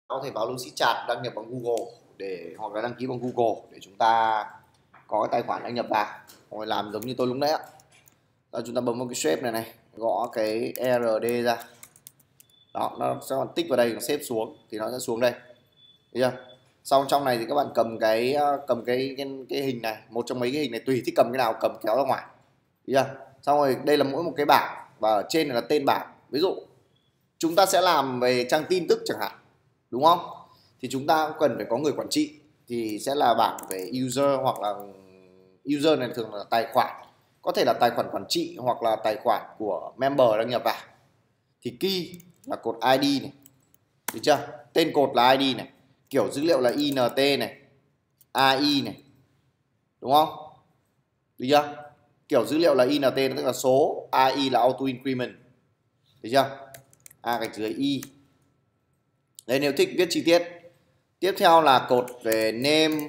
có thể vào Lucid Chat đăng nhập bằng Google để hoặc là đăng ký bằng Google để chúng ta có cái tài khoản đăng nhập vào. Rồi làm giống như tôi lúc nãy ạ. Rồi chúng ta bấm vào cái shape này này, gõ cái RD ra. Đó, nó sẽ còn tích vào đây, nó xếp xuống thì nó sẽ xuống đây. Thấy chưa? Xong trong này thì các bạn cầm cái hình này, một trong mấy cái hình này tùy thích cầm cái nào cầm kéo ra ngoài. Thấy chưa? Xong rồi đây là mỗi một cái bảng và ở trên này là tên bảng. Ví dụ chúng ta sẽ làm về trang tin tức chẳng hạn, đúng không? Thì chúng ta cũng cần phải có người quản trị, thì sẽ là bảng về user, hoặc là user này thường là tài khoản, có thể là tài khoản quản trị hoặc là tài khoản của member đăng nhập vào. Thì key là cột ID này, được chưa? Tên cột là ID này, kiểu dữ liệu là INT này, AI này, đúng không? Được chưa? Kiểu dữ liệu là INT tức là số, AI là auto increment, được chưa? A gạch dưới Y. Đấy, nếu thích viết chi tiết. Tiếp theo là cột về name.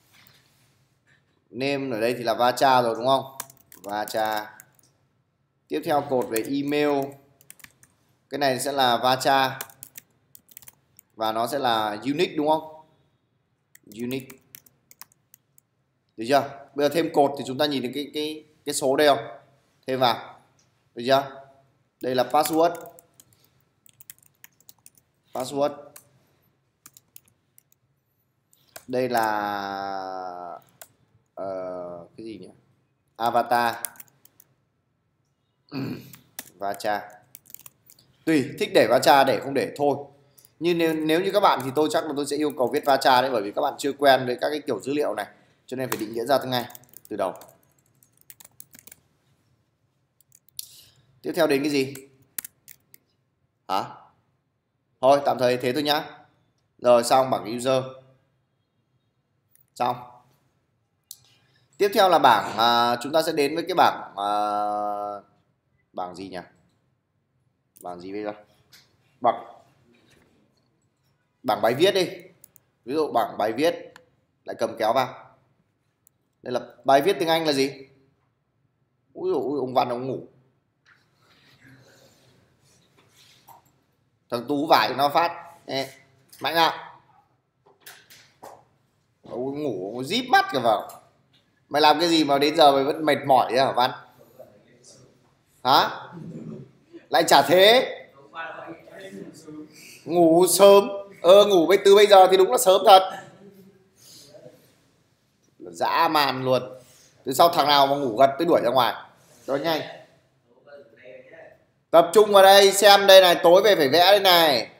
Name ở đây thì là varchar rồi đúng không? Varchar. Tiếp theo cột về email. Cái này sẽ là varchar và nó sẽ là unique đúng không? Unique. Được chưa? Bây giờ thêm cột thì chúng ta nhìn thấy cái số đây không? Thêm vào. Được chưa? Đây là password. Password. Đây là cái gì nhỉ? Avatar. Varchar. Tùy thích để varchar để không để thôi. Nhưng nếu như các bạn thì tôi chắc là tôi sẽ yêu cầu viết varchar đấy, bởi vì các bạn chưa quen với các cái kiểu dữ liệu này, cho nên phải định nghĩa ra ngay từ đầu. Tiếp theo đến cái gì? Hả? Thôi tạm thời thế thôi nhá. Rồi xong bảng user. Xong. Tiếp theo là bảng chúng ta sẽ đến với cái bảng bảng gì nhỉ? Bảng gì bây giờ? Bảng bài viết đi. Ví dụ bảng bài viết lại cầm kéo vào. Đây là bài viết tiếng Anh là gì? Ui dồi, ông Văn ông ngủ. Thằng Tú vải nó phát. Ê, mạnh ạ. Ông ngủ, ông díp mắt cả vào. Mày làm cái gì mà đến giờ mày vẫn mệt mỏi đấy hả Văn? Hả? Lại chả thế. Ngủ sớm. Ngủ từ bây giờ thì đúng là sớm thật. Dã man luôn. Từ sau thằng nào mà ngủ gật tới đuổi ra ngoài. Cho nhanh. Tập trung vào đây xem đây này, tối về phải vẽ đây này.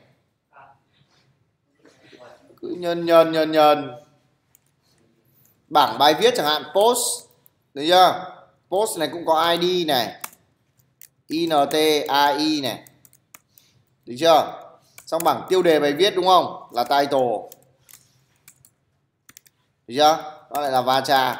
Cứ nhân. Bảng bài viết chẳng hạn, post. Được chưa? Post này cũng có ID này. INT, AI này. Được chưa? Xong bảng tiêu đề bài viết đúng không? Là title. Được chưa? Đó lại là varchar.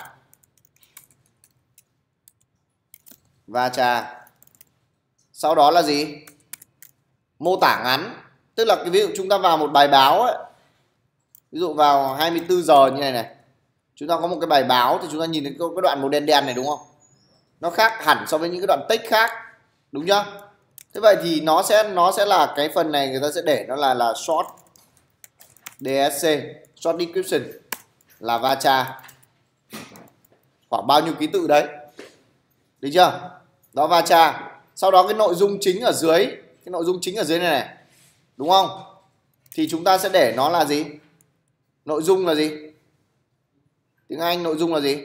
Varchar. Sau đó là gì? Mô tả ngắn. Tức là cái ví dụ chúng ta vào một bài báo ấy. Ví dụ vào 24 giờ như này này. Chúng ta có một cái bài báo thì chúng ta nhìn thấy cái đoạn màu đen đen này đúng không? Nó khác hẳn so với những cái đoạn text khác. Đúng chưa? Thế vậy thì nó sẽ là cái phần này người ta sẽ để nó là short DSC, short description là varchar. Khoảng bao nhiêu ký tự đấy. Được chưa? Đó varchar. Sau đó cái nội dung chính ở dưới, cái nội dung chính ở dưới này này. Đúng không? Thì chúng ta sẽ để nó là gì? Nội dung là gì? Tiếng Anh nội dung là gì?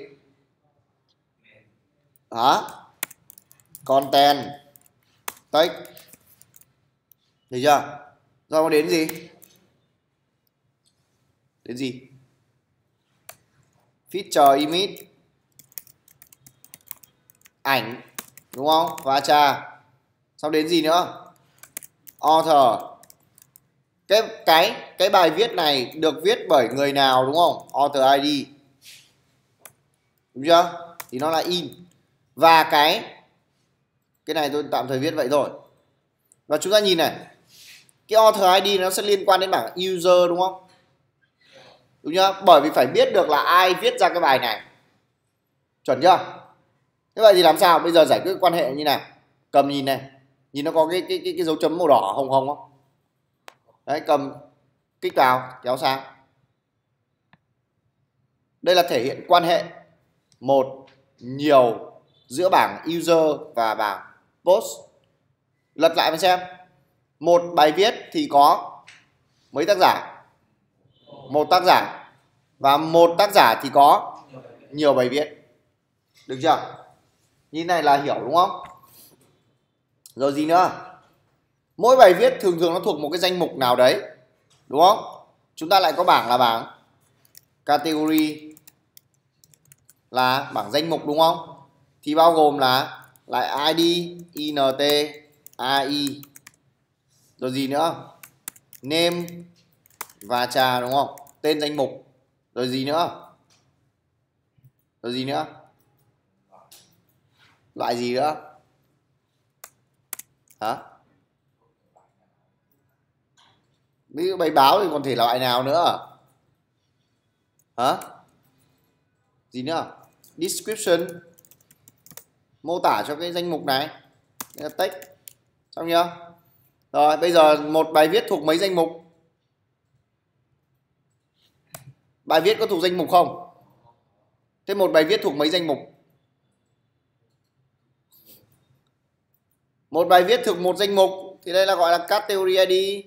Hả? Content. Text. Được chưa? Rồi đến gì? Đến gì? Feature image. Ảnh. Đúng không? Varchar. Sau đến gì nữa? Author. Cái bài viết này được viết bởi người nào đúng không? Author ID. Đúng chưa? Thì nó là in. Và cái này tôi tạm thời viết vậy rồi. Và chúng ta nhìn này. Cái author ID nó sẽ liên quan đến bảng user đúng không? Đúng chưa? Bởi vì phải biết được là ai viết ra cái bài này. Chuẩn chưa? Thế vậy thì làm sao? Bây giờ giải quyết quan hệ như nào? Cầm nhìn này. Nhìn nó có cái dấu chấm màu đỏ hồng hồng không? Đấy, cầm kích vào, kéo sang. Đây là thể hiện quan hệ một, nhiều giữa bảng user và bảng post. Lật lại mà xem. Một bài viết thì có mấy tác giả? Một tác giả. Và một tác giả thì có nhiều bài viết. Được chưa? Như này là hiểu đúng không? Rồi gì nữa? Mỗi bài viết thường thường nó thuộc một cái danh mục nào đấy, đúng không? Chúng ta lại có bảng là bảng category, là bảng danh mục đúng không? Thì bao gồm là lại ID, INT, AI. Rồi gì nữa? Name và trà đúng không? Tên danh mục. Rồi gì nữa? Rồi gì nữa? Loại gì nữa? Hả? Ví dụ bài báo thì còn thể loại nào nữa? Hả? Gì nữa? Description, mô tả cho cái danh mục này. Đây là text. Xong chưa? Rồi bây giờ một bài viết thuộc mấy danh mục? Bài viết có thuộc danh mục không? Thế một bài viết thuộc mấy danh mục? Một bài viết thuộc một danh mục thì đây là gọi là category ID.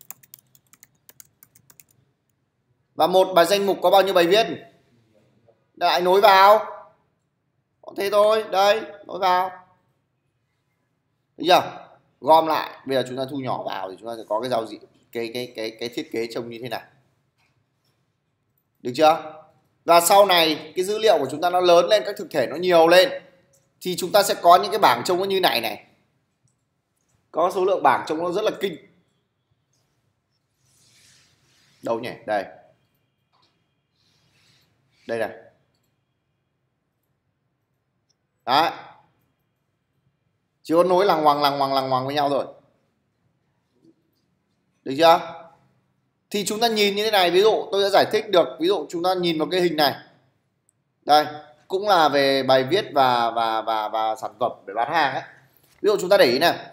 Và một bài danh mục có bao nhiêu bài viết? Lại nối vào. Thế thôi, đây, nối vào. Thấy chưa? Gom lại, bây giờ chúng ta thu nhỏ vào thì chúng ta sẽ có cái giao diện, cái thiết kế trông như thế này. Được chưa? Và sau này cái dữ liệu của chúng ta nó lớn lên, các thực thể nó nhiều lên thì chúng ta sẽ có những cái bảng trông nó như này này. Có số lượng bảng trông nó rất là kinh. Đâu nhỉ? Đây. Đây này. Đấy. Chỉ có nối lằng ngoằng với nhau rồi. Được chưa? Thì chúng ta nhìn như thế này, ví dụ tôi sẽ giải thích được, ví dụ chúng ta nhìn vào cái hình này. Đây, cũng là về bài viết và sản phẩm để bán hàng ấy. Ví dụ chúng ta để ý này.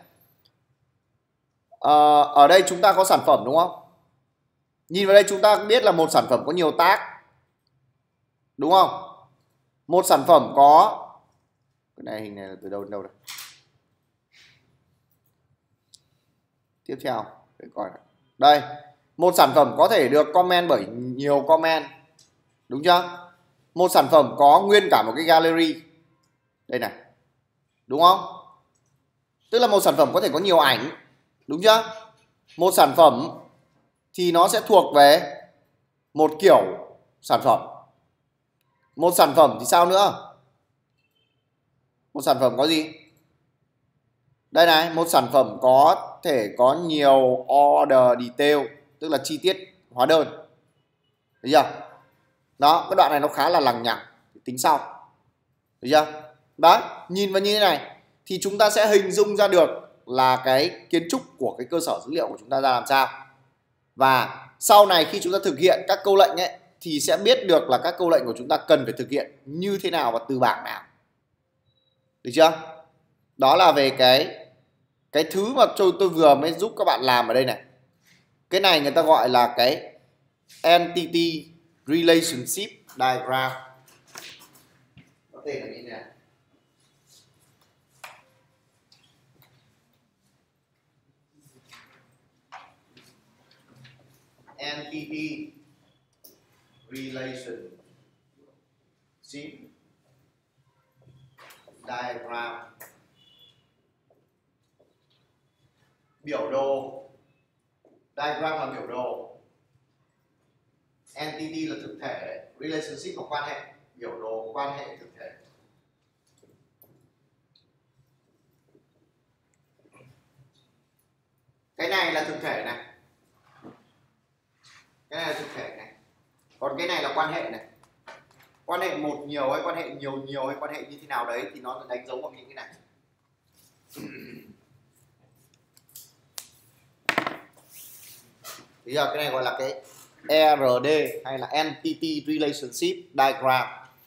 Ở đây chúng ta có sản phẩm đúng không? Nhìn vào đây chúng ta biết là một sản phẩm có nhiều tag. Đúng không? Một sản phẩm có, cái này hình này là từ đâu đến đâu đây? Tiếp theo để coi này. Đây, một sản phẩm có thể được comment bởi nhiều comment. Đúng chưa? Một sản phẩm có nguyên cả một cái gallery. Đây này. Đúng không? Tức là một sản phẩm có thể có nhiều ảnh. Đúng chưa? Một sản phẩm thì nó sẽ thuộc về một kiểu sản phẩm. Một sản phẩm thì sao nữa? Một sản phẩm có gì? Đây này, một sản phẩm có thể có nhiều order detail, tức là chi tiết hóa đơn. Thấy chưa? Đó, cái đoạn này nó khá là lằng nhằng, tính sau. Thấy chưa? Đấy, nhìn vào như thế này thì chúng ta sẽ hình dung ra được là cái kiến trúc của cái cơ sở dữ liệu của chúng ta ra làm sao. Và sau này khi chúng ta thực hiện các câu lệnh ấy thì sẽ biết được là các câu lệnh của chúng ta cần phải thực hiện như thế nào và từ bảng nào. Được chưa? Đó là về cái thứ mà tôi vừa mới giúp các bạn làm ở đây này. Cái này người ta gọi là cái Entity Relationship Diagram. Có tên là như thế này. Entity Relationship Diagram. Biểu đồ. Diagram là biểu đồ. Entity là thực thể. Relationship là quan hệ. Biểu đồ quan hệ thực thể. Cái này là thực thể này. Cái này là thực thể này. Còn cái này là quan hệ này. Quan hệ một nhiều hay quan hệ nhiều hay quan hệ như thế nào đấy thì nó đánh dấu bằng những cái này. Bây giờ cái này gọi là cái ERD hay là Entity Relationship Diagram.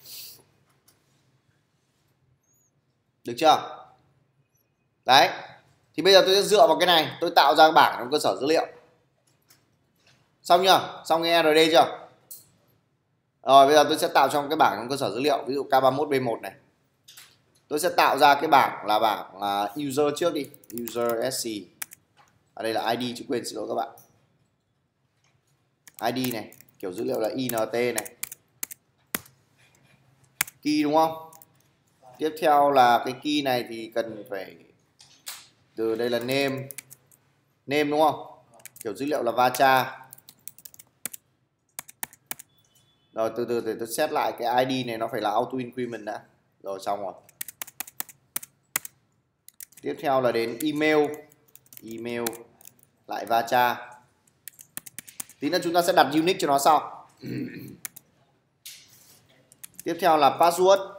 Được chưa? Đấy. Thì bây giờ tôi sẽ dựa vào cái này, tôi tạo ra bảng trong cơ sở dữ liệu. Xong chưa? Xong nghe RD chưa? Rồi bây giờ tôi sẽ tạo trong cái bảng trong cơ sở dữ liệu, ví dụ K31B1 này. Tôi sẽ tạo ra cái bảng là bảng user trước đi, user sc. Ở đây là ID, chứ quên, xin lỗi các bạn. ID này, kiểu dữ liệu là int này. Key đúng không? Tiếp theo là cái key này thì cần phải từ đây là name. Name đúng không? Kiểu dữ liệu là varchar. Rồi từ từ để tôi set lại cái ID này nó phải là auto increment đã. Rồi xong rồi. Tiếp theo là đến email. Email lại varchar. Tí nữa chúng ta sẽ đặt Unix cho nó sau. Tiếp theo là password.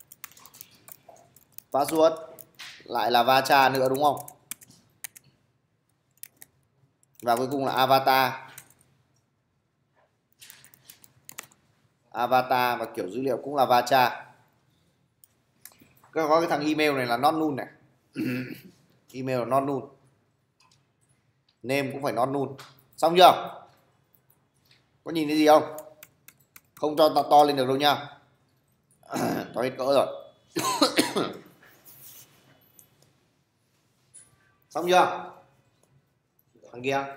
Password lại là varchar nữa đúng không? Và cuối cùng là avatar. Avatar và kiểu dữ liệu cũng là varchar. Có cái thằng email này là not null này. Email là not null. Name cũng phải not null. Xong chưa? Có nhìn thấy gì không? Không cho to lên được đâu nha. To hết cỡ rồi. Xong chưa? Thằng kia.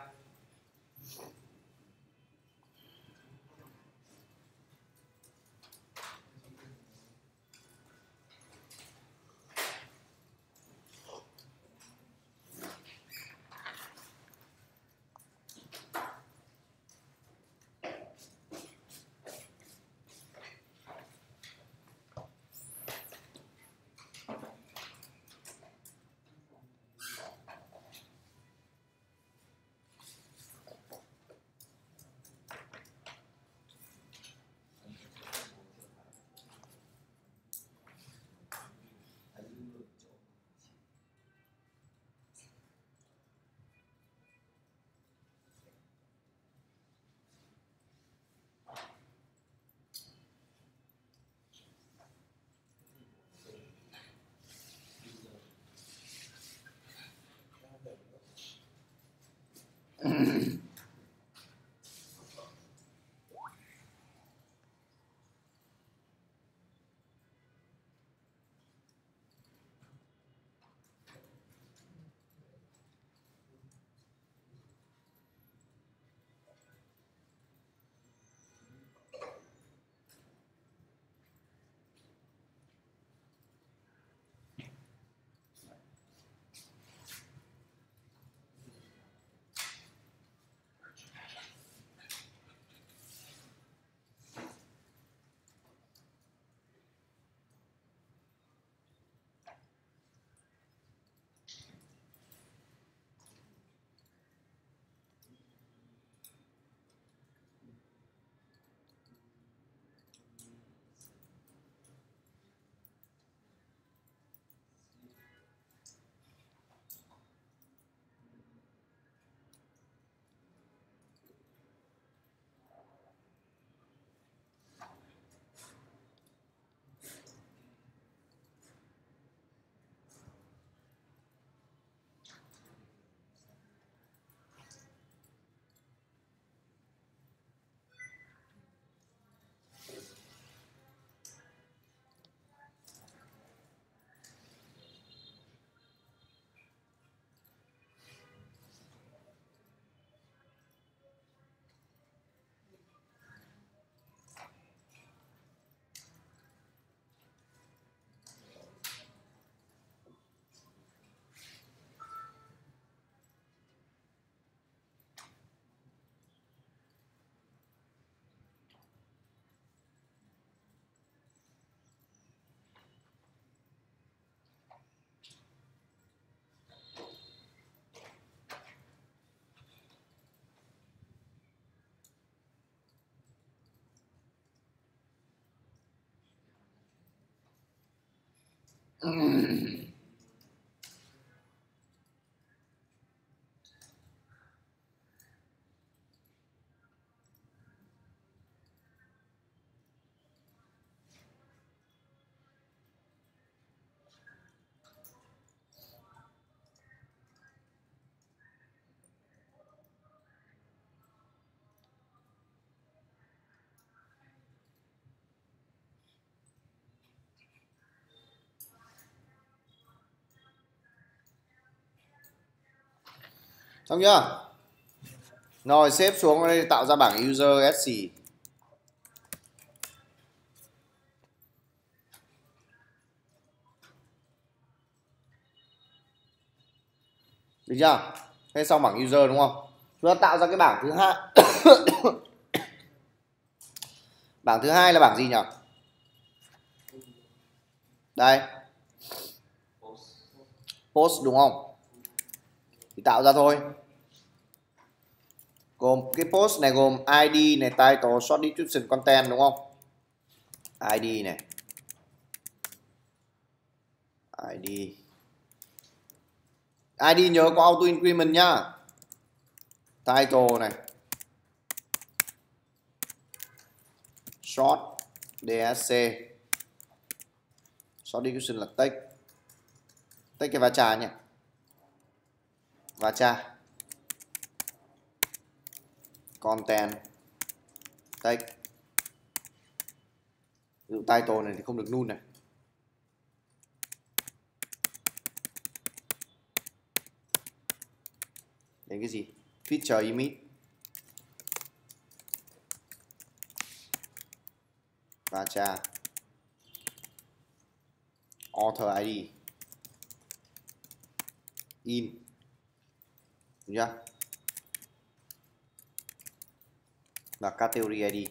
Xong chưa? Rồi xếp xuống đây tạo ra bảng user sc. Được chưa? Thế xong bảng user đúng không? Chúng ta tạo ra cái bảng thứ hai. Bảng thứ hai là bảng gì nhỉ? Đây. Post đúng không? Thì tạo ra thôi. Gồm cái post này gồm ID này, title, short description, content đúng không? ID này. ID nhớ có auto increment nhá. Title này. Short DSC. Short description là text. Text cái varchar nhé. Varchar. Content. Text. Ví dụ title này thì không được null này. Đến cái gì? Feature image. Varchar. Author ID. In. Đúng chưa? Và category ID.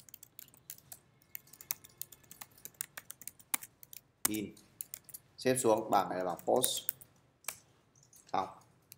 In. Xếp xuống bảng này là bảng post. Xong.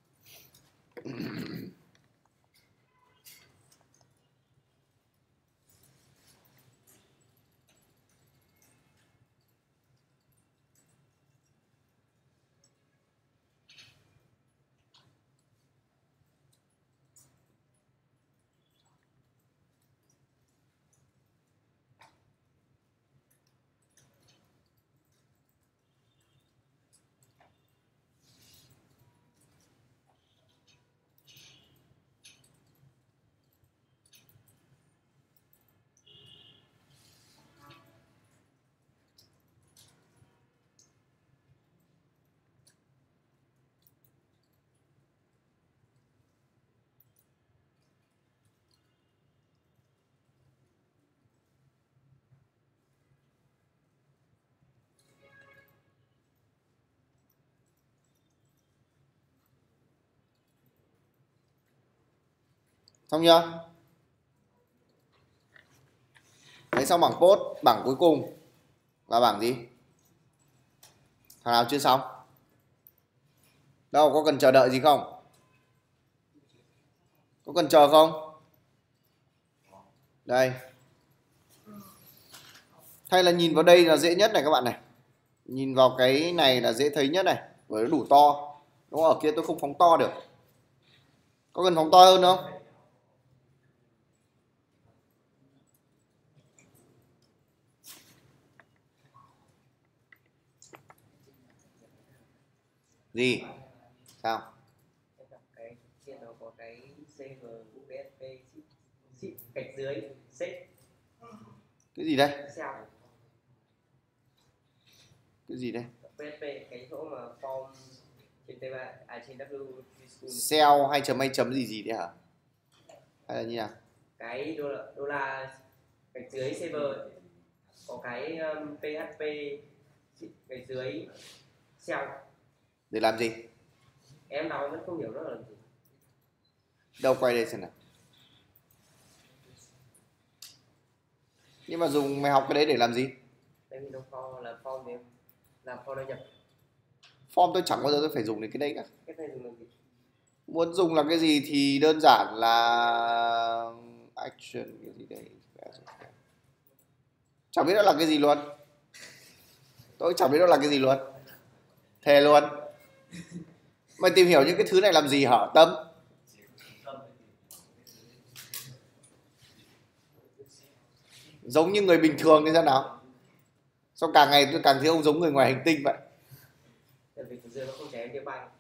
Xong chưa? Đấy, xong bảng post, bảng cuối cùng là bảng gì? Thằng nào chưa xong? Đâu, có cần chờ đợi gì không? Có cần chờ không? Đây. Hay là nhìn vào đây là dễ nhất này các bạn này. Nhìn vào cái này là dễ thấy nhất này, bởi nó đủ to. Đúng không? Ở kia tôi không phóng to được. Có cần phóng to hơn không? Gì? Sao? Cái trên nó có cái CV USP gạch dưới xếp. Cái gì đây? Sao? Cái gì đây? PHP cái chỗ mà form trên T3 trên W Cell hay chấm gì đấy hả? Hay là như nào? cái đô la gạch dưới server có cái PHP gạch dưới cell. Để làm gì? Em đọc vẫn không hiểu nó là gì. Đâu, quay đây xem nào. Nhưng mà mày học cái đấy để làm gì? Tại vì nó form là form thì làm form đăng nhập. Form tôi chẳng bao giờ tôi phải dùng đến cái đấy cả. Cái này dùng làm gì? Muốn dùng là cái gì thì đơn giản là action cái gì đấy. Chẳng biết nó là cái gì luôn. Tôi chẳng biết nó là cái gì luôn. Thề luôn. Mày tìm hiểu những cái thứ này làm gì hả Tâm? Giống như người bình thường thì sao nào? Sao càng ngày tôi càng thấy ông giống người ngoài hành tinh vậy? Tại vì thực sự nó không chém cái bay.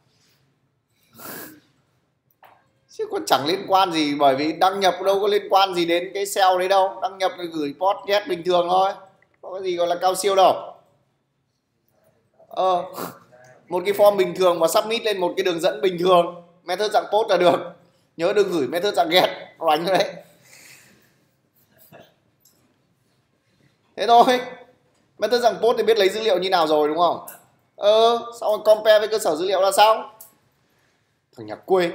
Chứ còn chẳng liên quan gì, bởi vì đăng nhập đâu có liên quan gì đến cái cell đấy đâu. Đăng nhập thì gửi post get bình thường thôi. Có cái gì gọi là cao siêu đâu. Một cái form bình thường mà submit lên một cái đường dẫn bình thường, method dạng post là được. Nhớ đừng gửi method dạng get, nó đánh đấy. Thế thôi. Method dạng post thì biết lấy dữ liệu như nào rồi đúng không? Xong rồi compare với cơ sở dữ liệu là xong. Thằng nhà quê.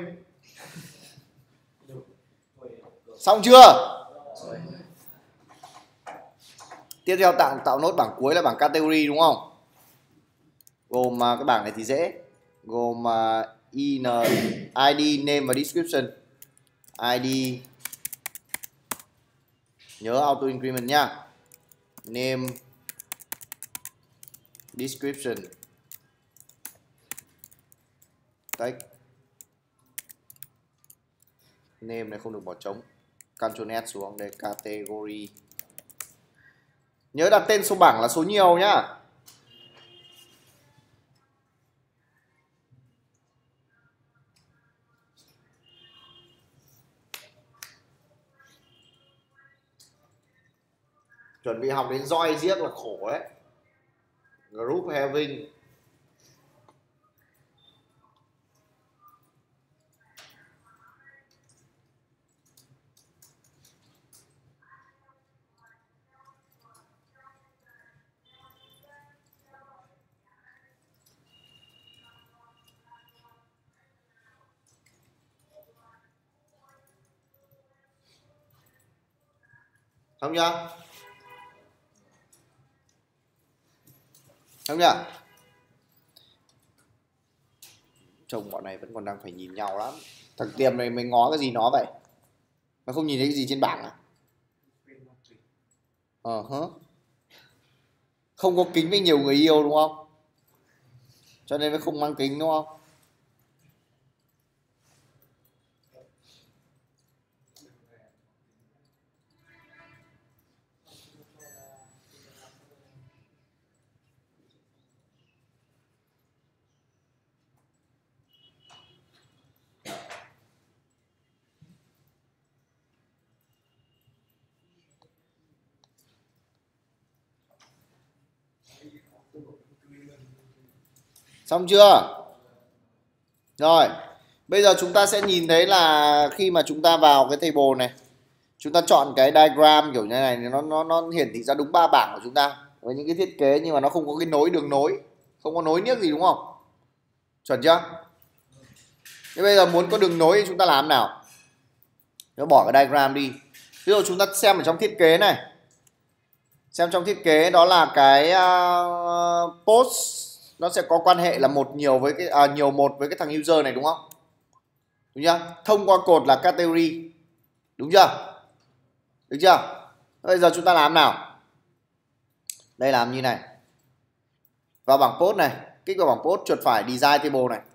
Xong chưa? Tiếp theo tạo nốt bảng cuối là bảng category đúng không? Gồm cái bảng này thì dễ. Gồm ID, name và description. ID, nhớ auto increment nhá. Name, description, text. Name này không được bỏ trống. Ctrl S xuống đây, category. Nhớ đặt tên số bảng là số nhiều nhá. Chuẩn bị học đến roi giết là khổ đấy. Group having. Xong chưa? Xong chưa? Trông bọn này vẫn còn đang phải nhìn nhau lắm. Thằng Tiềm này mình ngó cái gì nó vậy? Nó không nhìn thấy cái gì trên bảng à? Không có kính với nhiều người yêu đúng không? Cho nên mới không mang kính đúng không? Xong chưa? Rồi, bây giờ chúng ta sẽ nhìn thấy là khi mà chúng ta vào cái table này, chúng ta chọn cái diagram kiểu như này thì nó hiển thị ra đúng 3 bảng của chúng ta với những cái thiết kế, nhưng mà nó không có cái đường nối, không có nối niếc gì đúng không? Chuẩn chưa? Thế bây giờ muốn có đường nối thì chúng ta làm nào? Nó bỏ cái diagram đi. Ví dụ chúng ta xem ở trong thiết kế này, xem trong thiết kế đó là cái post nó sẽ có quan hệ là nhiều với cái thằng user này đúng không? Đúng chưa? Thông qua cột là category. Đúng chưa? Được chưa? Bây giờ chúng ta làm nào? Đây làm như này. Vào bảng post này, kích vào bảng post, chuột phải design table này.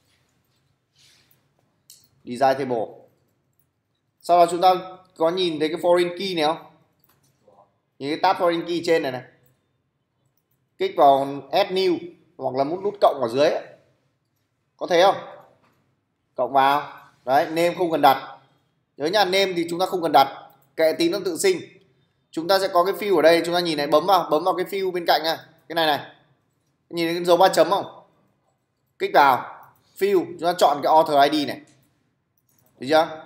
Design table. Sau đó chúng ta có nhìn thấy cái foreign key này không? Nhìn cái tab foreign key trên này này. Kích vào add new hoặc là nút cộng ở dưới ấy. Có thấy không? Cộng vào. Đấy, name không cần đặt. Nhớ nha, name thì chúng ta không cần đặt, kệ tí nó tự sinh. Chúng ta sẽ có cái field ở đây, chúng ta nhìn này, bấm vào cái field bên cạnh này, cái này này. Nhìn thấy cái dấu 3 chấm không? Kích vào field, chúng ta chọn cái author ID này. Được chưa?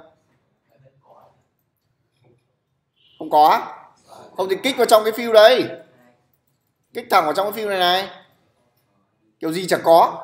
Không có. Không thì kích vào trong cái field đấy. Kích thẳng vào trong cái field này này. Kiểu gì chẳng có.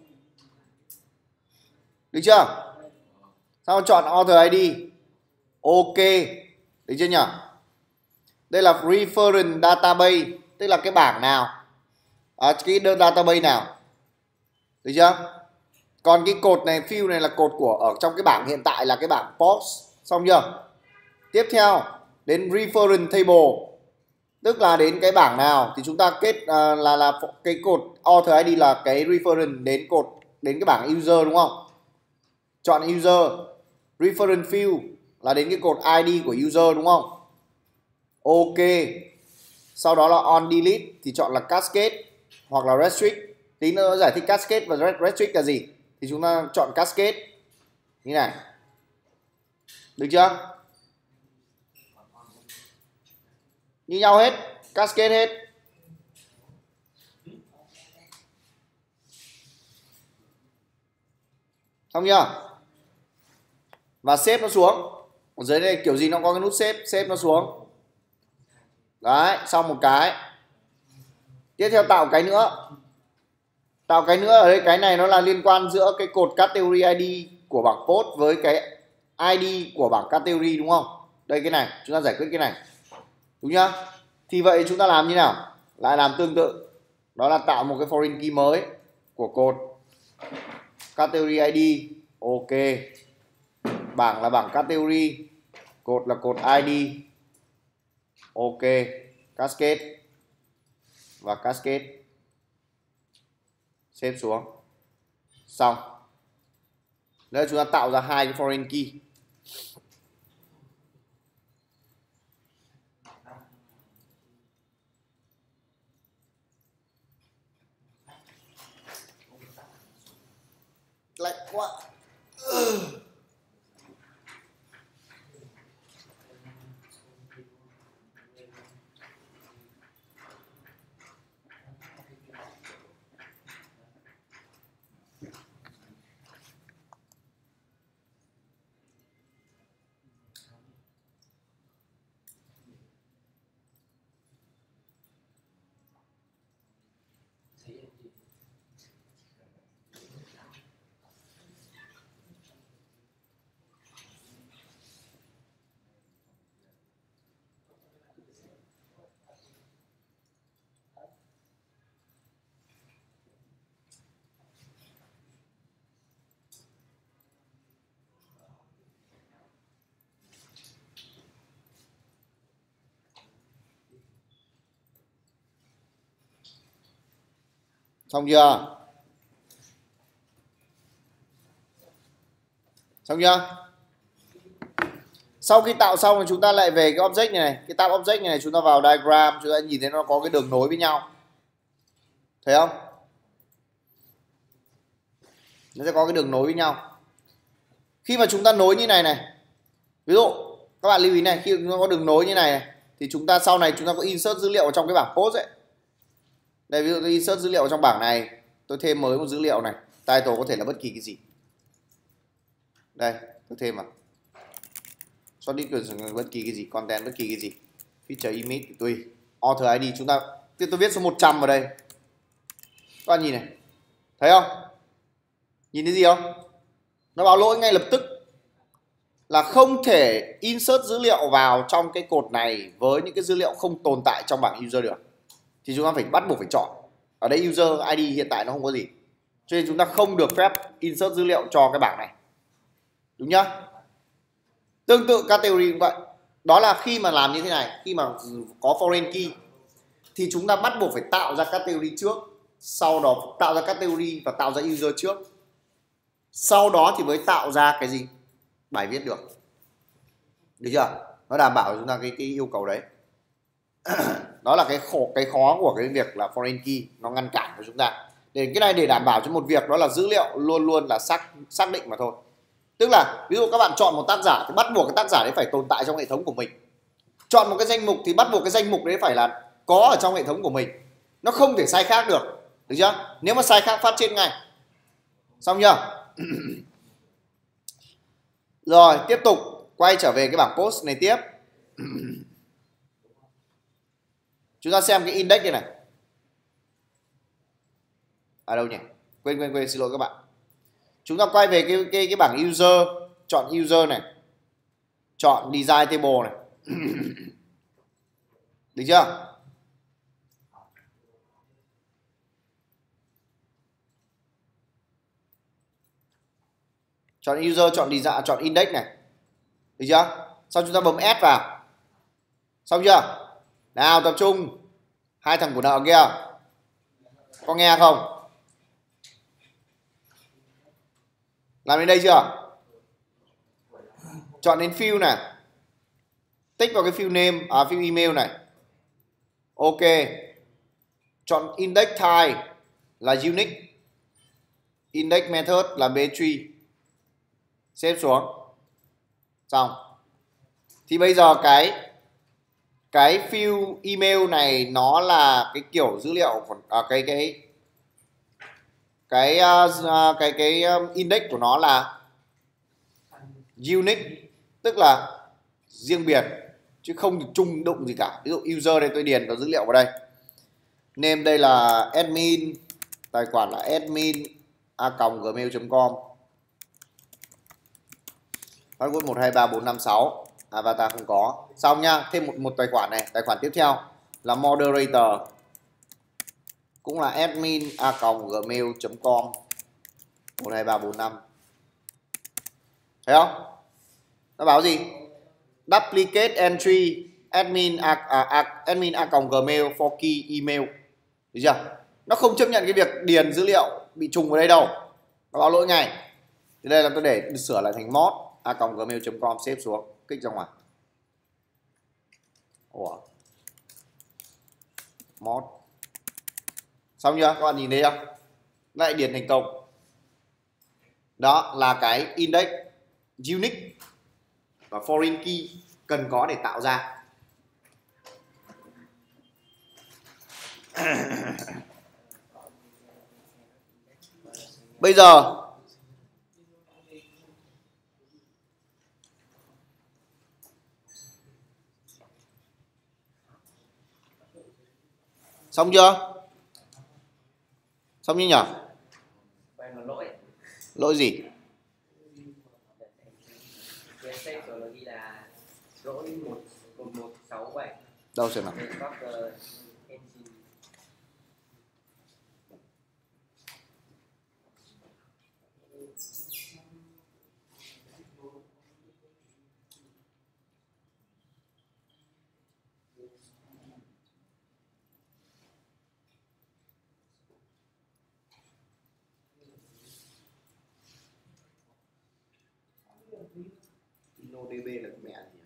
Được chưa? Sau chọn author ID. Ok. Được chưa nhỉ? Đây là reference database, tức là cái bảng nào, cái database nào. Được chưa? Còn cái cột này, field này là cột của ở trong cái bảng hiện tại là cái bảng post. Xong chưa? Tiếp theo đến reference table, tức là đến cái bảng nào thì chúng ta kết là cái cột author ID là cái reference đến cái bảng user đúng không? Chọn user. Reference field là đến cái cột ID của user đúng không? Ok. Sau đó là on delete thì chọn là cascade hoặc là restrict. Tí nữa giải thích cascade và restrict là gì. Thì chúng ta chọn cascade như này. Được chưa? Như nhau hết, cascade hết. Xong chưa? và xếp nó xuống. Ở dưới đây kiểu gì nó có cái nút xếp nó xuống. Đấy, xong một cái. Tiếp theo tạo cái nữa. Tạo cái nữa ở đây, cái này nó là liên quan giữa cái cột category ID của bảng post với cái ID của bảng category, đúng không? Đây cái này, chúng ta giải quyết cái này. Đúng nhá? Thì vậy chúng ta làm như nào? Lại làm tương tự. Đó là tạo một cái foreign key mới của cột category ID. Ok. Bảng là bảng category, cột là cột ID. Ok. Cascade và cascade. Xếp xuống. Xong. Đây chúng ta tạo ra hai cái foreign key. Lạnh quá. Xong chưa? Xong chưa? Sau khi tạo xong thì chúng ta lại về cái object này, cái tab object này chúng ta vào diagram, chúng ta nhìn thấy nó có cái đường nối với nhau. Thấy không? Nó sẽ có cái đường nối với nhau. Khi mà chúng ta nối như này này, ví dụ các bạn lưu ý này, khi nó có đường nối như này, thì chúng ta sau này chúng ta có insert dữ liệu ở trong cái bảng post ấy. Đây ví dụ tôi insert dữ liệu ở trong bảng này, tôi thêm mới một dữ liệu này, title có thể là bất kỳ cái gì. Đây, tôi thêm vào. Solid bất kỳ cái gì, content bất kỳ cái gì, feature image thì tùy. Author ID chúng ta, tôi viết số 100 vào đây. Các bạn nhìn này, thấy không? Nhìn thấy gì không? Nó báo lỗi ngay lập tức là không thể insert dữ liệu vào trong cái cột này với những cái dữ liệu không tồn tại trong bảng user được. Thì chúng ta phải bắt buộc phải chọn. Ở đây user ID hiện tại nó không có gì, cho nên chúng ta không được phép insert dữ liệu cho cái bảng này. Đúng nhá? Tương tự category cũng vậy. Đó là khi mà làm như thế này, khi mà có foreign key thì chúng ta bắt buộc phải tạo ra category trước, sau đó tạo ra category và tạo ra user trước, sau đó thì mới tạo ra cái gì? Bài viết được. Được chưa? Nó đảm bảo chúng ta cái yêu cầu đấy. Đó là cái khó của cái việc là foreign key, nó ngăn cản của chúng ta. Để cái này để đảm bảo cho một việc đó là dữ liệu luôn luôn là xác định mà thôi. Tức là ví dụ các bạn chọn một tác giả thì bắt buộc cái tác giả đấy phải tồn tại trong hệ thống của mình. Chọn một cái danh mục thì bắt buộc cái danh mục đấy phải là có ở trong hệ thống của mình. Nó không thể sai khác được. Được chưa? Nếu mà sai khác phát trên ngay. Xong chưa? Rồi tiếp tục quay trở về cái bảng post này tiếp. Chúng ta xem cái index này này. À đâu nhỉ? Quên xin lỗi các bạn. Chúng ta quay về cái bảng user, chọn user này. Chọn design table này. Được chưa? Chọn user, chọn design, chọn index này. Được chưa? Sau chúng ta bấm add vào. Xong chưa? Nào tập trung. Hai thằng của nợ kia. Có nghe không? Làm đến đây chưa? Chọn đến field này. Tích vào cái field name, field email này. Ok. Chọn index type là unique. Index method là b3. Xếp xuống. Xong. Thì bây giờ cái field email này nó là cái kiểu dữ liệu của cái index của nó là unique tức là riêng biệt chứ không chung đụng gì cả. Ví dụ user đây tôi điền vào dữ liệu vào đây, name đây là admin, tài khoản là admin@gmail.com, password 123456, avatar không có. Xong nha, thêm một tài khoản này. Tài khoản tiếp theo là moderator, cũng là admin@gmail.com 12345. Thấy không? Nó báo gì? Duplicate entry admin@gmail for key email. Được chưa? Nó không chấp nhận cái việc điền dữ liệu bị trùng vào đây đâu. Nó báo lỗi ngay. Thì đây là tôi để sửa lại thành mod@gmail.com, xếp xuống, kích ra ngoài. Ủa. Mod. Xong chưa? Các bạn nhìn thấy không? Lại điền thành công. Đó là cái index unique và foreign key cần có để tạo ra. Bây giờ xong chưa? Xong như nhỉ? Lỗi gì? lỗi 1167. Đâu xem nào? InnoDB là cái mẹ gì?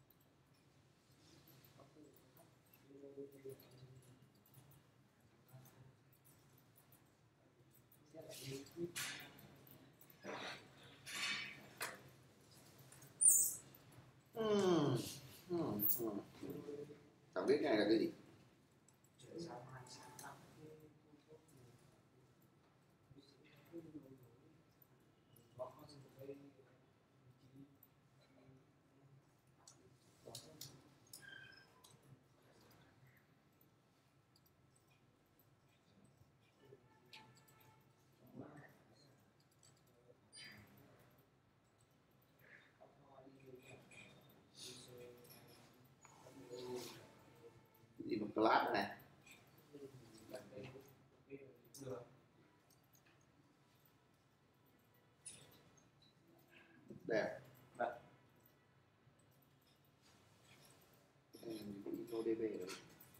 Chẳng biết cái này là cái gì. Gì một class này. Đẹp. InnoDB rồi.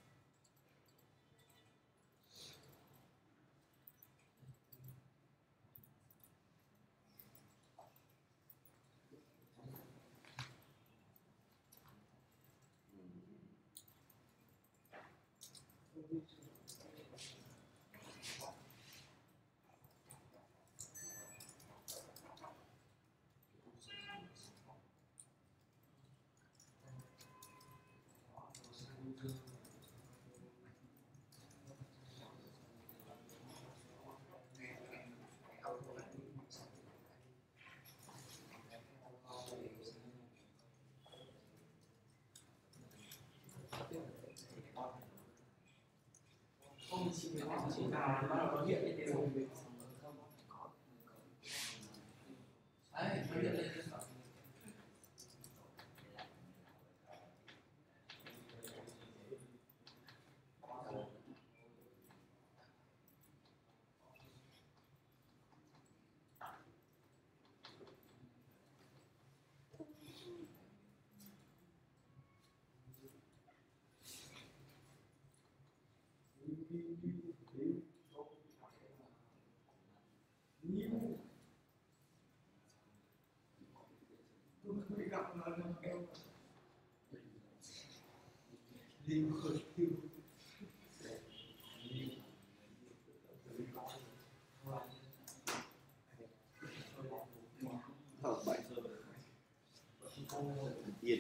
Yên.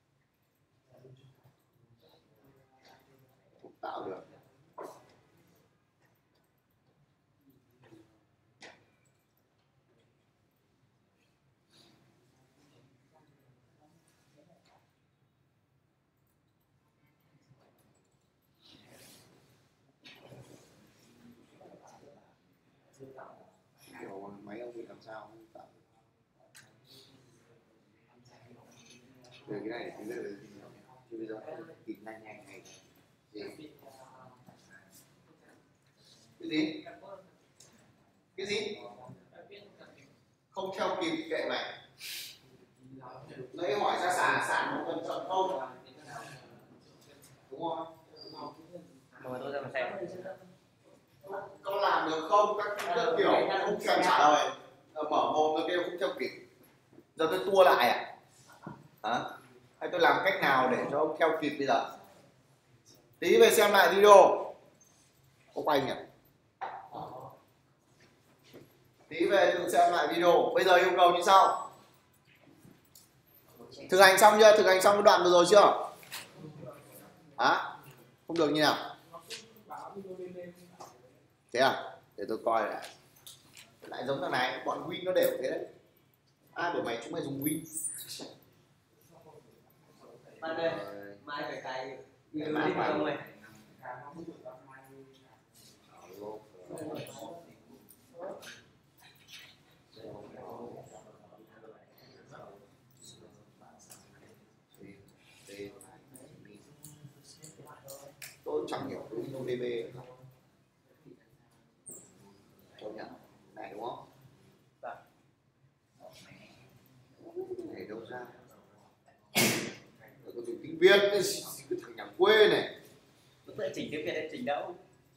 Không tạo được. kiểu máy ông bị làm sao không tạo về cái này thì bây giờ chứ bây giờ tìm nhanh nhanh này gì cái gì không theo kịp kệ mày lấy hỏi ra sản một phần chọn không đúng không Mà tôi ra mà xem có làm được không các kiểu không thèm trả lời mở mồm nó kêu không theo kịp giờ tôi tua lại à hả hay tôi làm cách nào để cho ông theo kịp bây giờ tí về xem lại video có quay nhỉ tí về tự xem lại video bây giờ yêu cầu như sau thực hành xong chưa thực hành xong cái đoạn vừa rồi chưa hả không được như nào thế à để tôi coi lại giống thằng này bọn win nó đều thế đấy ai bởi mày chúng mày dùng win bạn ơi mai phải cài link không mày tôi chẳng hiểu cái InnoDB tôi nhận này đúng không này đâu ra tôi có dùng tiếng Việt cái thằng nhà quê này lúc nãy chỉnh tiếng Việt em chỉnh đâu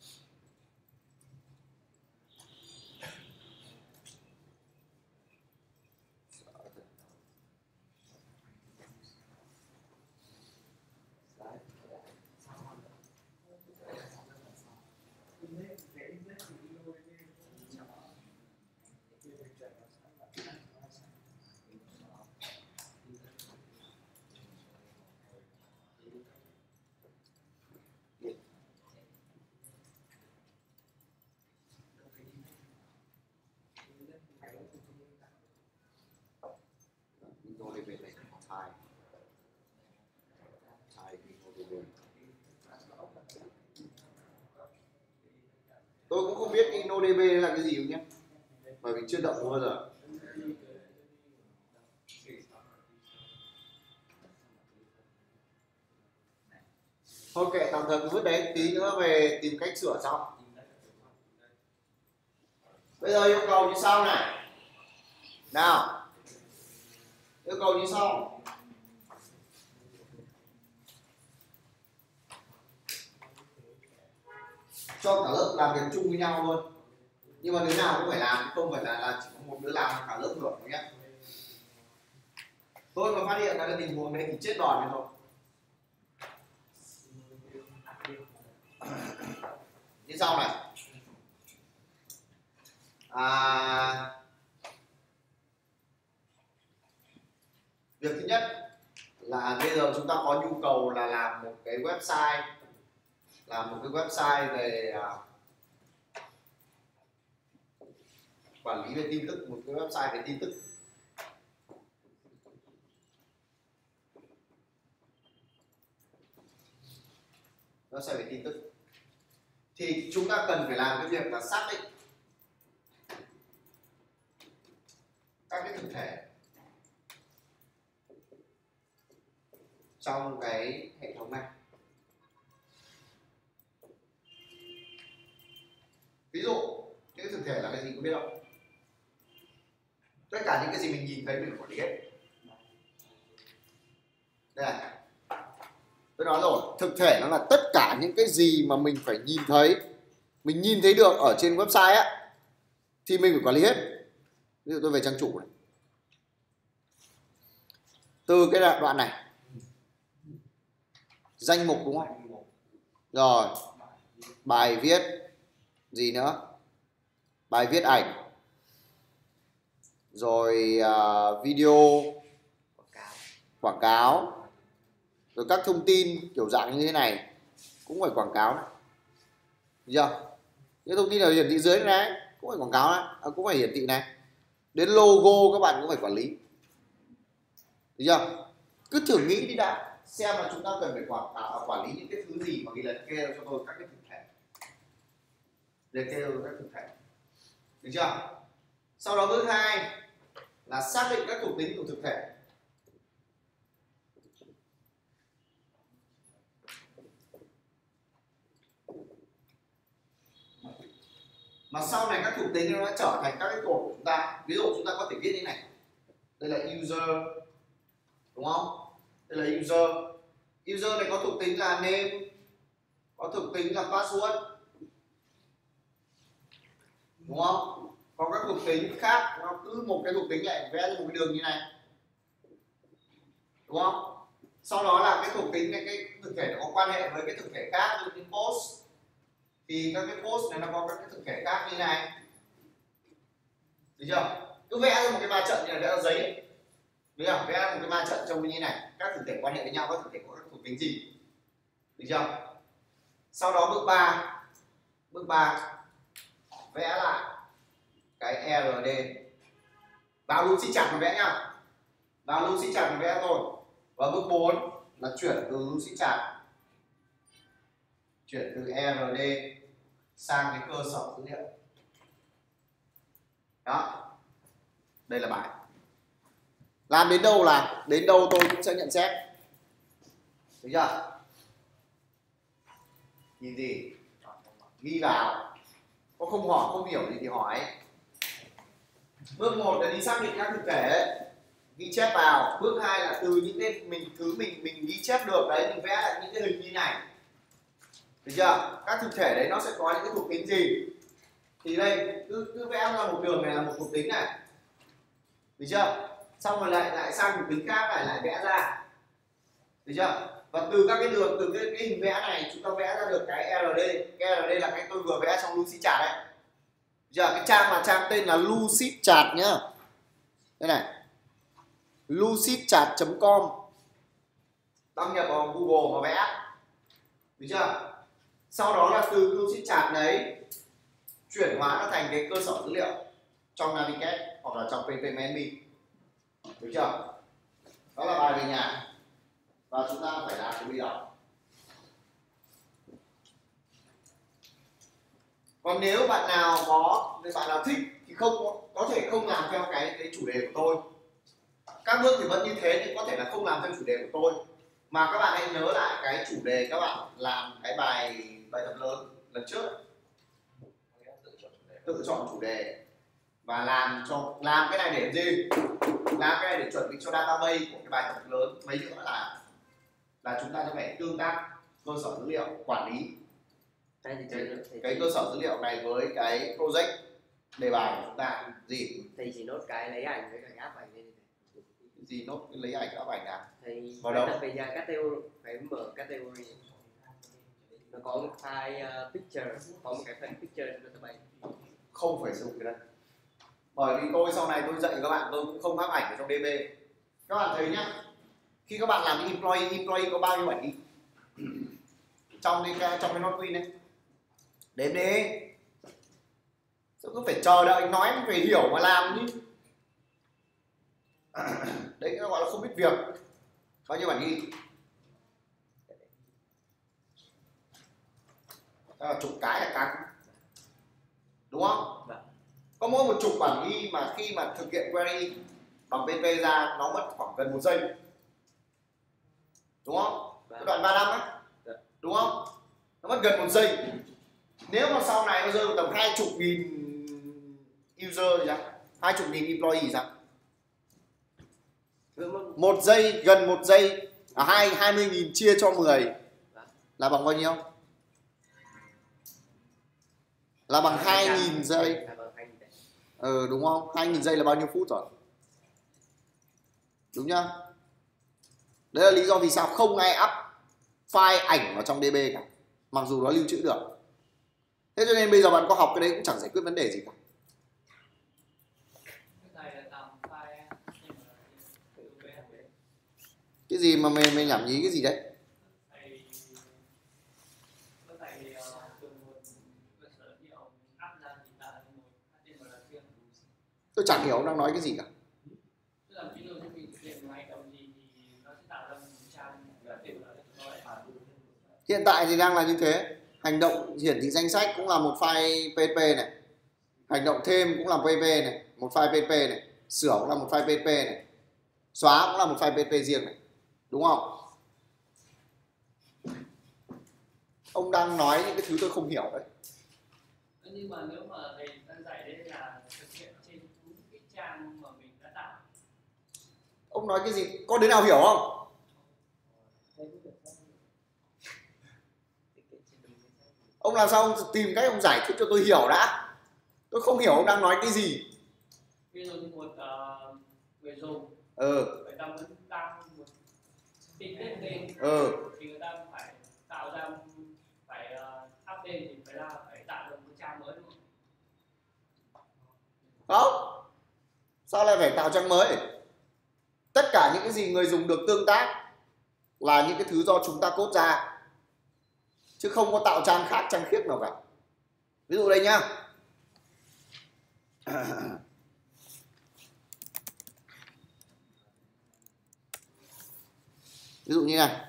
InnoDB này thai InnoDB tôi cũng không biết InnoDB là cái gì nhé bởi vì chưa động bao giờ thôi kệ tạm thời cứ vứt đấy tí nữa về tìm cách sửa sau bây giờ yêu cầu như sau này nào yêu cầu như sau cho cả lớp làm việc chung với nhau luôn nhưng mà đứa nào cũng phải làm không phải là chỉ có một đứa làm cả lớp được nhé tôi mà phát hiện ra cái tình huống đấy thì chết đòn rồi như sau này việc thứ nhất là bây giờ chúng ta có nhu cầu là làm một cái website về quản lý về tin tức một cái website về tin tức website về tin tức thì chúng ta cần phải làm cái việc là xác định các cái thực thể trong cái hệ thống này ví dụ cái thực thể là cái gì có biết không tất cả những cái gì mình nhìn thấy mình quản lý hết đây này tôi nói rồi thực thể nó là tất cả những cái gì mà mình phải nhìn thấy mình nhìn thấy được ở trên website á thì mình phải quản lý hết ví dụ tôi về trang chủ này từ cái đoạn này danh mục đúng không rồi bài viết gì nữa bài viết ảnh rồi video quảng cáo rồi các thông tin kiểu dạng như thế này cũng phải quảng cáo này được chưa những thông tin ở hiển thị dưới này cũng phải quảng cáo này cũng phải hiển thị này đến logo các bạn cũng phải quản lý được chưa cứ thử nghĩ đi đã xem là chúng ta cần phải quản lý những cái thứ gì mà ghi liệt kê cho tôi các cái thực thể liệt kê các thực thể được chưa Sau đó bước 2 là xác định các thuộc tính của thực thể. Mà sau này các thuộc tính nó đã trở thành các cái cột của chúng ta. Ví dụ chúng ta có thể viết như này. Đây là user, đúng không? Đây là user. User này có thuộc tính là name, có thuộc tính là password, đúng không? Có các thuộc tính khác, nó cứ một cái thuộc tính lại vẽ một cái đường như này, đúng không? Sau đó là cái thuộc tính này, cái thực thể nó có quan hệ với cái thực thể khác, như cái post thì các cái post này nó có các cái thực thể khác như này, được chưa? Cứ vẽ ra một cái ma trận như này, vẽ ra giấy ấy. Đúng không? Vẽ ra một cái ma trận trông như này, các thực thể quan hệ với nhau, các thực thể có các thuộc tính gì, được chưa? Sau đó bước 3 vẽ lại cái RD, vào Lucid Chart mà vẽ nhá, vào Lucid Chart mà vẽ thôi. Và bước 4 là chuyển từ Lucid Chart, chuyển từ RD sang cái cơ sở dữ liệu. Đó, đây là bài. Làm đến đâu là đến đâu tôi cũng sẽ nhận xét, được chưa? Nhìn gì ghi vào, có không hỏi không hiểu gì thì hỏi. Bước 1 là đi xác định các thực thể, ghi chép vào. Bước 2 là từ những cái mình ghi chép được đấy, mình vẽ lại những cái hình như này, được chưa? Các thực thể đấy nó sẽ có những cái thuộc tính gì, thì đây cứ vẽ ra một đường này là một thuộc tính này, được chưa? Xong rồi lại sang thuộc tính khác này lại vẽ ra, được chưa? Và từ các cái đường, từ cái hình vẽ này chúng ta vẽ ra được cái RD. Cái RD là cái tôi vừa vẽ trong Lucid Chart đấy. Giờ cái trang là trang tên là Lucid Chart nhá. Đây này, lucidchart.com, đăng nhập vào Google mà vẽ, được chưa? Sau đó là từ Lucid Chart đấy chuyển hóa nó thành cái cơ sở dữ liệu trong Navigate hoặc là trong PPManB, được chưa? Đó là bài về nhà và chúng ta phải làm từ bây giờ. Còn nếu bạn nào thích thì có thể không làm theo cái chủ đề của tôi. Các bước thì vẫn như thế nhưng có thể là không làm theo chủ đề của tôi, mà các bạn hãy nhớ lại cái chủ đề các bạn làm cái bài tập lớn lần trước, tự chọn chủ đề và làm cái này để gì? Làm cái này để chuẩn bị cho database của cái bài tập lớn. Mấy nữa là chúng ta sẽ phải tương tác cơ sở dữ liệu, quản lý cái cơ sở dữ liệu này với cái project đề bài của chúng ta. Gì thầy chỉ nốt cái lấy ảnh với cái áp ảnh lên. Gì nốt lấy ảnh áp ảnh à? Thầy vào đâu về nhà category, phải mở category, nó có một file picture, có một cái phần picture cho database. Không phải sử dụng cái đấy, bởi vì tôi sau này tôi dạy các bạn tôi cũng không áp ảnh ở trong DB. Các bạn thấy nhá, khi các bạn làm employee có bao nhiêu ảnh đi trong cái NotQueen này, đếm đi. Sao cứ phải chờ đợi nói phải hiểu mà làm chứ. Đấy nó gọi là không biết việc. Bao nhiêu bản ghi? Chục cái là căng, đúng không? Có mỗi một chục bản ghi mà khi mà thực hiện query bằng PP ra nó mất khoảng gần 1 giây, đúng không? Cái đoạn 35 á, đúng không? Nó mất gần 1 giây. Nếu mà sau này nó rơi vào tầm 20.000 user thì sao? 20.000 employee thì sao? 1 giây, gần 1 giây, 20.000 chia cho 10 là bằng bao nhiêu? Là bằng 2.000 giây. Đúng không? 2.000 giây là bao nhiêu phút rồi? Đúng nhá? Đấy là lý do vì sao không ai up file ảnh vào trong DB cả, mặc dù nó lưu trữ được. Thế cho nên bây giờ bạn có học cái đấy cũng chẳng giải quyết vấn đề gì cả. Cái gì mà mày nhảm nhí cái gì đấy? Tôi chẳng hiểu ông đang nói cái gì cả. Hiện tại thì đang là như thế. Hành động hiển thị danh sách cũng là một file PP này, hành động thêm cũng là PP này, một file PHP này, sửa cũng là một file PHP này, xóa cũng là một file PHP riêng này, đúng không? Ông đang nói những cái thứ tôi không hiểu đấy. Nhưng mà nếu mà thầy đang dạy đấy là thực hiện trên đúng cái trang mà mình đã tạo. Ông nói cái gì? Có đứa nào hiểu không? Ông làm sao ông tìm cách ông giải thích cho tôi hiểu đã. Tôi không hiểu ông đang nói cái gì. Ví dụ như một người dùng, người ta muốn đăng một tin lên thì người ta phải tạo ra, phải update thì phải tạo được một trang mới, đúng không? Không, sao lại phải tạo trang mới? Tất cả những cái gì người dùng được tương tác là những cái thứ do chúng ta code ra, chứ không có tạo trang khác, trang khiếp nào cả. Ví dụ đây nhá. Ví dụ như này.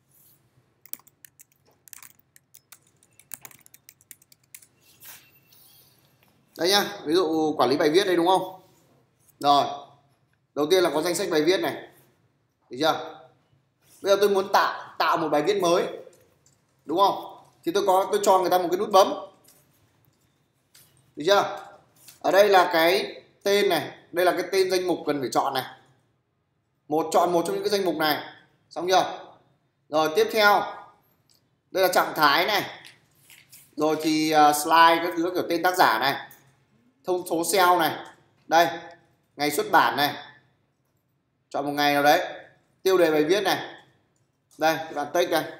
Đây nhá, ví dụ quản lý bài viết đây đúng không? Rồi. Đầu tiên là có danh sách bài viết này. Được chưa? Bây giờ tôi muốn tạo một bài viết mới. Đúng không? Thì tôi cho người ta một cái nút bấm. Được chưa? Ở đây là cái tên này, đây là cái tên danh mục cần phải chọn này. Chọn một trong những cái danh mục này. Xong chưa? Rồi tiếp theo, đây là trạng thái này. Rồi thì slide các thứ kiểu tên tác giả này. Thông số cell này. Đây, ngày xuất bản này. Chọn một ngày nào đấy. Tiêu đề bài viết này. Đây, đoạn text đây.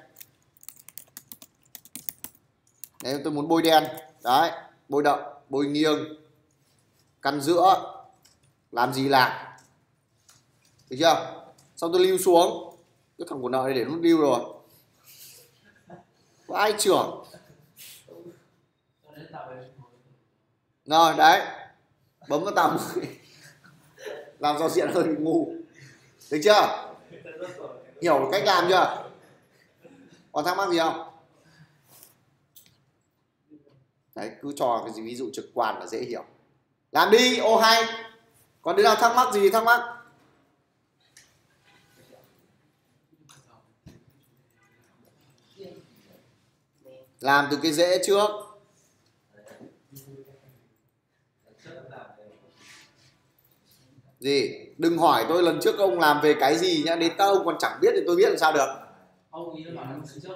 Đấy, tôi muốn bôi đen. Đấy, bôi đậm, bôi nghiêng, căn giữa, làm gì làm. Được chưa? Xong tôi lưu xuống. Cái thằng của nợ này để nút lưu rồi. Có ai trưởng. Rồi, đấy. Bấm vào tạo mới. Làm giao diện hơi bị ngu. Được chưa? Hiểu cách làm chưa? Còn thắc mắc gì không? Đấy, cứ cho cái gì ví dụ trực quan là dễ hiểu. Làm đi, ô hay. Còn đứa nào thắc mắc gì thắc mắc? Làm từ cái dễ trước. Gì? Đừng hỏi tôi lần trước ông làm về cái gì nhá. Đến các ông còn chẳng biết thì tôi biết làm sao được. Ông ý là lần trước